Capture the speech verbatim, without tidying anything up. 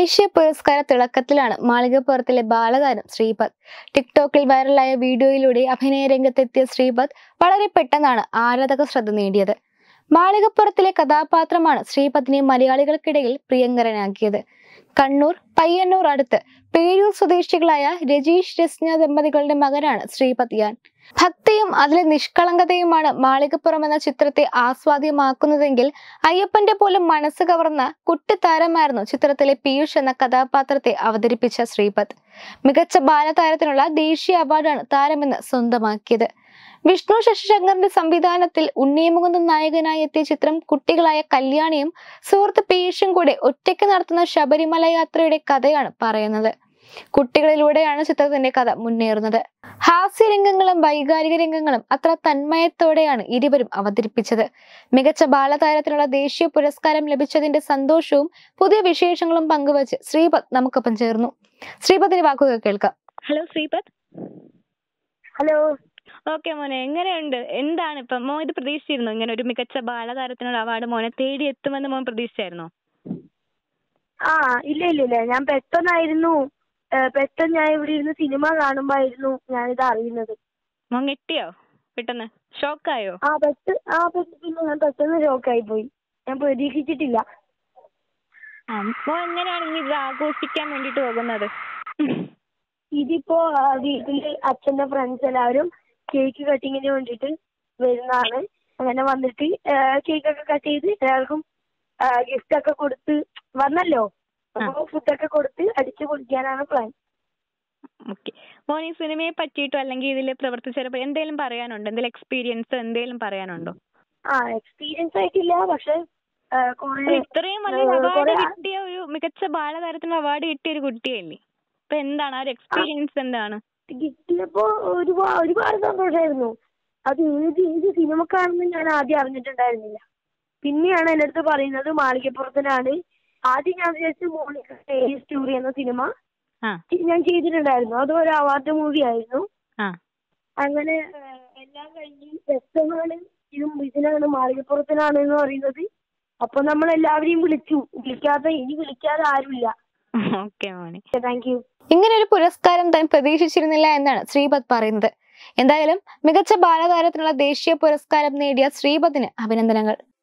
ദേശീയ പുരസ്കാര തിളക്കത്തിലാണ് മാളികപ്പുറത്തിലെ ബാലതാരം ശ്രീപദ്. ടിക്ടോക്കിൽ വൈറലായ വീഡിയോയിലൂടെ അഭിനയ രംഗത്തെത്തിയ ശ്രീപദ് വളരെ പെട്ടെന്നാണ് ആരാധക ശ്രദ്ധ നേടിയത്. മാളികപ്പുറത്തിലെ കഥാപാത്രമാണ് ശ്രീപദിനെ മലയാളികൾക്കിടയിൽ പ്രിയങ്കരനാക്കിയത്. കണ്ണൂർ പയ്യന്നൂർ അടുത്ത് പേരൂർ സ്വദേശികളായ രജീഷ് രസ്ന ദമ്പതികളുടെ മകനാണ് ശ്രീപദ് യാൻ. ഭക്തിയും അതിലെ നിഷ്കളങ്കതയുമാണ് മാളികപ്പുറം എന്ന ചിത്രത്തെ ആസ്വാദ്യമാക്കുന്നതെങ്കിൽ അയ്യപ്പന്റെ പോലും മനസ്സ് കവർന്ന കുട്ടിത്താരമായിരുന്നു ചിത്രത്തിലെ പീയൂഷ് എന്ന കഥാപാത്രത്തെ അവതരിപ്പിച്ച ശ്രീപദ്. മികച്ച ബാലതാരത്തിനുള്ള ദേശീയ അവാർഡാണ് താരമെന്ന് സ്വന്തമാക്കിയത്. വിഷ്ണു ശശിശങ്കറിന്റെ സംവിധാനത്തിൽ ഉണ്ണിമുകുന്ദൻ നായകനായി എത്തിയ ചിത്രം കുട്ടികളായ കല്യാണിയും സുഹൃത്ത് പീയൂഷും കൂടെ ഒറ്റയ്ക്ക് നടത്തുന്ന ശബരിമല യാത്രയുടെ കഥയാണ് പറയുന്നത്. കുട്ടികളിലൂടെയാണ് ചിത്രത്തിന്റെ കഥ മുന്നേറുന്നത്. ഹാസ്യരംഗങ്ങളും വൈകാരിക രംഗങ്ങളും അത്ര തന്മയത്തോടെയാണ് ഇരുവരും അവതരിപ്പിച്ചത്. മികച്ച ബാലതാരത്തിനുള്ള ദേശീയ പുരസ്കാരം ലഭിച്ചതിന്റെ സന്തോഷവും പുതിയ വിശേഷങ്ങളും പങ്കുവച്ച് ശ്രീപദ് നമുക്കൊപ്പം ചേർന്നു. ശ്രീപദിന്റെ വാക്കുകൾ കേൾക്കാം. ഹലോ ശ്രീപദ്. ഹലോ. ഓക്കെ മോനെ, എങ്ങനെയുണ്ട്? എന്താണ് ഇപ്പം മോൻ ഇത് പ്രതീക്ഷിച്ചിരുന്നോ? ഇങ്ങനെ ഒരു മികച്ച ബാലതാരത്തിനുള്ള അവാർഡ് മോനെ തേടി എത്തുമെന്ന് മോൻ പ്രതീക്ഷിച്ചായിരുന്നോ? ആ ഇല്ല ഇല്ല ഇല്ല ഞാൻ പെട്ടെന്നായിരുന്നു പെട്ടെന്ന് ഞാൻ ഇവിടെ ഇരുന്ന് സിനിമ കാണുമ്പോഴായിരുന്നു ഞാനിത് അറിയുന്നത്. മോൻ ഞെട്ടിയോ? പെട്ടെന്ന് ഷോക്കായോ? ആ പെട്ട് ആ പിന്നെ ഞാൻ പെട്ടെന്ന് ഷോക്കായി പോയി. ഞാൻ പ്രതീക്ഷിച്ചിട്ടില്ല. മോൻ എങ്ങനെയാണ് ഇനി ഇത് ആഘോഷിക്കാൻ വേണ്ടിട്ട് പോകുന്നത്? ഇതിപ്പോ വീട്ടില് അച്ഛന്റെ ഫ്രണ്ട്സ് എല്ലാവരും കേക്ക് കട്ടിങ്ങിന് വേണ്ടിട്ട് വരുന്നതാണ്. അങ്ങനെ വന്നിട്ട് കേക്ക് ഒക്കെ കട്ട് ചെയ്ത് എല്ലാവർക്കും ഗിഫ്റ്റ് ഒക്കെ കൊടുത്ത് വന്നല്ലോ, അപ്പൊ ഫുഡൊക്കെ കൊടുത്ത് അടിച്ചു പൊളിക്കാനാണ് പ്ലാൻ. ഓക്കെ മോൻ ഈ സിനിമയെ പറ്റിയിട്ടോ അല്ലെങ്കിൽ ഇതിൽ പ്രവർത്തിച്ചപ്പോ എന്തെങ്കിലും പറയാനുണ്ടോ? എന്തെങ്കിലും എക്സ്പീരിയൻസ് എന്തെങ്കിലും പറയാനുണ്ടോ? ആ എക്സ്പീരിയൻസ് ആയിട്ടില്ല, പക്ഷെ ഇത്രയും വലിയ അവാർഡ് കിട്ടിയ ഒരു മികച്ച ബാലതാരത്തിന് അവാർഡ് കിട്ടിയ ഒരു കുട്ടിയല്ലേ, അപ്പൊ എന്താണ് ആ ഒരു എക്സ്പീരിയൻസ്? എന്താണ് കിട്ടിയപ്പോ ഒരുപാട് ഒരുപാട് സന്തോഷമായിരുന്നു. അത് ഏത് ഏത് സിനിമക്കാണെന്ന് ഞാൻ ആദ്യം അറിഞ്ഞിട്ടുണ്ടായിരുന്നില്ല. പിന്നെയാണ് എൻ്റെ അടുത്ത് പറയുന്നത് മാളികപ്പുറത്തിനാണ്. ആദ്യം ഞാൻ വിചാരിച്ചു മോണിക്ക സ്റ്റോറി എന്ന സിനിമ ഞാൻ ചെയ്തിട്ടുണ്ടായിരുന്നു, അത് ഒരു അവാർഡ് മൂവി ആയിരുന്നു. അങ്ങനെ എല്ലാം കഴിഞ്ഞ് വ്യക്തമാണ് ഇതും ഇതിനാണ് മാളികപ്പുറത്തിനാണ് എന്ന് പറയുന്നത്. അപ്പൊ നമ്മൾ എല്ലാവരെയും വിളിച്ചു. വിളിക്കാതെ ഇനി വിളിക്കാതെ ആരുമില്ല. Thank you. ഇങ്ങനെ ഒരു പുരസ്കാരം താൻ പ്രതീക്ഷിച്ചിരുന്നില്ല എന്നാണ് ശ്രീപദ് പറയുന്നത്. എന്തായാലും മികച്ച ബാലതാരത്തിനുള്ള ദേശീയ പുരസ്കാരം നേടിയ ശ്രീപദിന് അഭിനന്ദനങ്ങൾ.